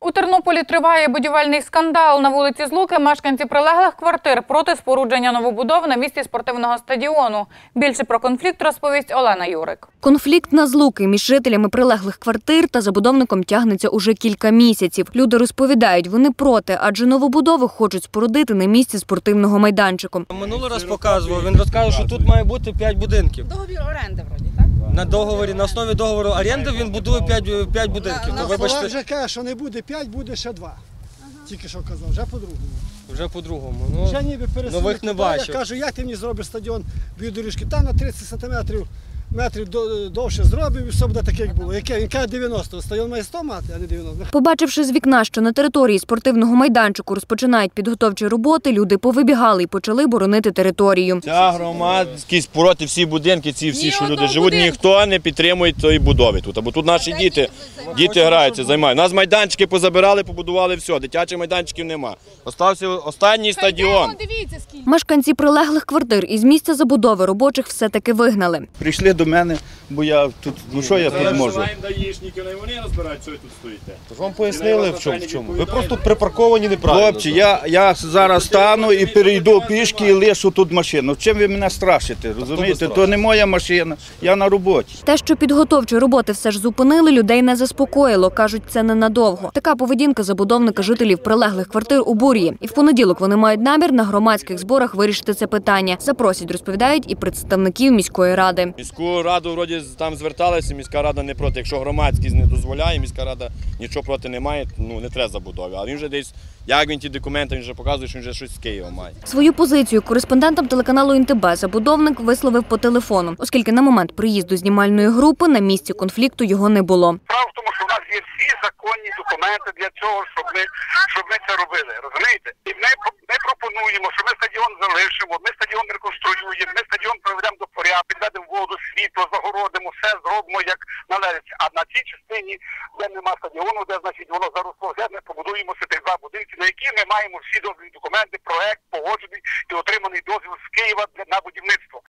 У Тернополі триває будівельний скандал. На вулиці Злуки мешканці прилеглих квартир проти спорудження новобудов на місці спортивного стадіону. Більше про конфлікт розповість Олена Юрик. Конфлікт на Злуки між жителями прилеглих квартир та забудовником тягнеться уже кілька місяців. Люди розповідають, вони проти, адже новобудови хочуть спорудити на місці спортивного майданчику. Минулий раз показував, він розказав, що тут має бути 5 будинків. Договір оренди вроді, так? На основі договору оренди він будує 5 будинків. То вибачте, вже каже, що не буде 5, буде ще 2. Тільки що казав, вже по-другому. Вже по-другому. Вже ніби пересунути. Нових не бачив. Я кажу, як ти мені зробиш стадіон біодоріжки? Там на 30 сантиметрів довше зробив і все буде таке, як було. Він каже 90, стадіон має 100 мати, а не 90. Побачивши з вікна, що на території спортивного майданчику розпочинають підготовчі роботи, люди повибігали і почали боронити територію. Ця громадськість проти всі будинки, ці всі, що люди живуть, ніхто не підтримує цієї будови тут. Бо тут наші діти граються, займаються. Нас майданчики позабирали, побудували, все, дитячих майданчиків нема. Остався останній стадіон. Мешканці прилеглих квартир із місця забудови робочих все-таки вигнали. Прийшли до мене, бо я тут, ну що я тут можу? Вони розбирають, що ви тут стоїте. Вам пояснили в чому? Ви просто припарковані неправильно. Хлопці, я зараз стану і перейду пішки і лишу тут машину. Чим ви мене страшите, розумієте? То не моя машина, я на роботі. Те, що підготовчі роботи все ж зупинили, людей не заспокоїло. Кажуть, це ненадовго. Така поведінка забудовника жителів прилеглих квартир обурює. І в понеділок вони мають намір на громадських зборах вирішити це питання. Запросять, розповідають, і представників міської ради. Міську раду вроді там зверталися, міська рада не проти. Якщо громадськість не дозволяє, міська рада нічого проти не має, ну не треба забудови. Але він вже десь, як він ті документи, він вже показує, що він вже щось з Києва має. Свою позицію кореспондентам телеканалу НТБ забудовник висловив по телефону, оскільки на момент приїзду знімальної групи на місці конфлікту його не було. Справа в тому, що в нас є всі законні документи для цього, щоб ми це робили, розумієте? І ми пропонуємо, що ми стадіон залишимо, ми стадіон реконструюємо, ми стадіон приведемо до порядку, підведемо воду, світло, загородимо, все зробимо як належить. А на цій частині, де нема стадіону, де, значить, воно заросло, ми побудуємо тих 2 будинки, на які ми маємо всі дозвільні документи, проект погоджений і отриманий дозвіл з Києва на будівництво.